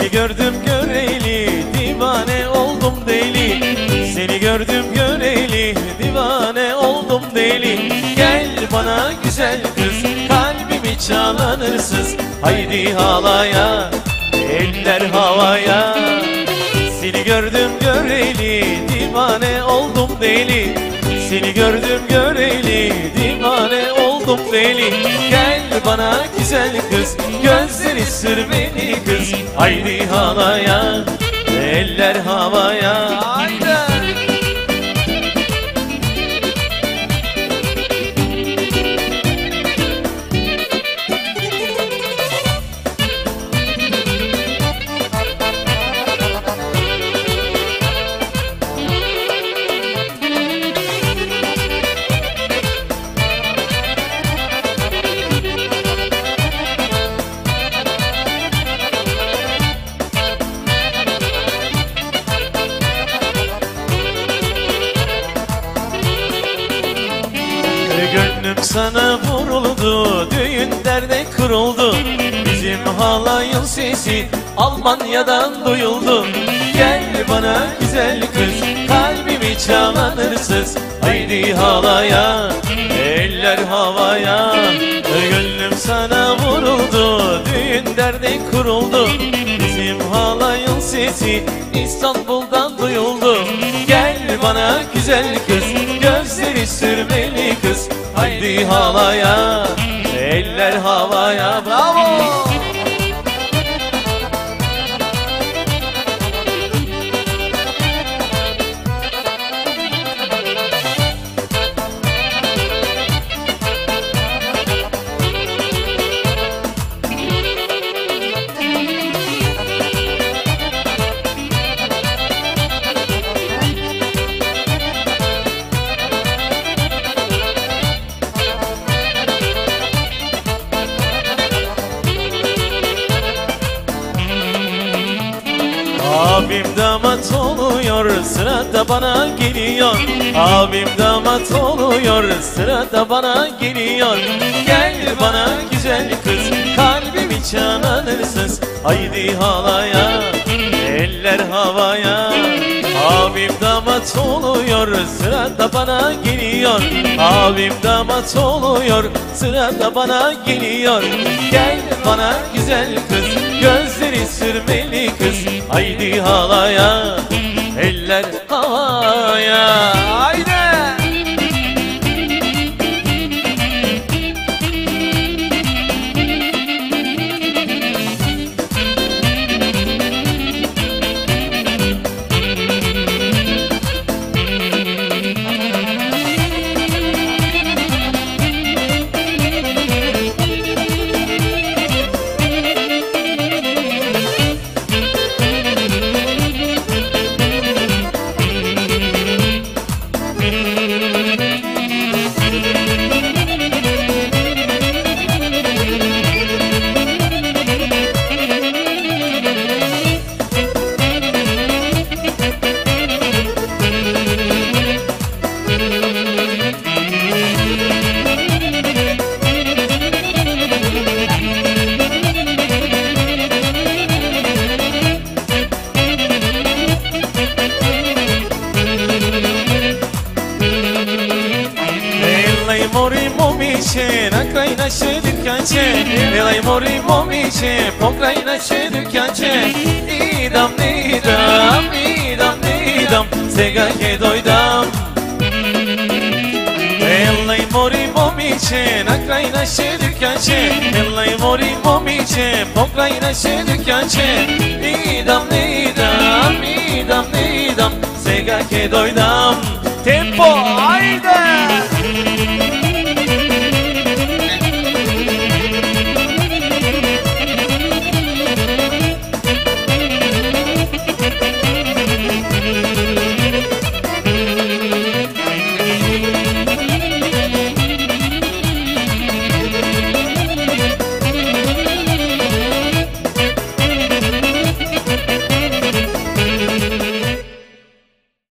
Seni gördüm göreli, divane oldum deli. Seni gördüm göreli, divane oldum deli. Gel bana güzel kız, kalbimi çalan hırsız. Haydi halaya, eller havaya. Seni gördüm göreli, divane oldum deli. Seni gördüm göreli, divane oldum deli. Gel bana güzel kız, gözleri sürmeli kız. Haydi halaya, eller havaya. Haydi. Gönlüm sana vuruldu, düğün dernek kuruldu. Bizim halayın sesi Almanya'dan duyuldu. Gel bana güzel kız, kalbimi çalan hırsız. Haydi halaya, eller havaya. Gönlüm sana vuruldu, düğün dernek kuruldu. Bizim halayın sesi İstanbul'dan duyuldu. Gel bana güzel kız, gözleri sürmeli kız. Haydi halaya, eller havaya. Bravo! Abim damat oluyor, sırada bana geliyor. Abim damat oluyor, sırada bana geliyor. Gel bana güzel kız, kalbimi çalan hırsız. Haydi halaya, eller havaya. Abim damat oluyor, sırada bana geliyor. Abim damat oluyor, sırada bana geliyor. Gel bana güzel kız, gözleri sürmeli kız. Haydi halaya, eller havaya. Haydi! Mori momice, na kraj naše dükkanče. Elaj mori momice, po kraj naše dükkanče. Idam, idam, idam, idam, sega ke dojdam. Elaj mori momice, na kraj naše dükkanče. Elaj mori momice, po kraj naše dükkanče. Idam, idam, idam, idam, sega ke dojdam.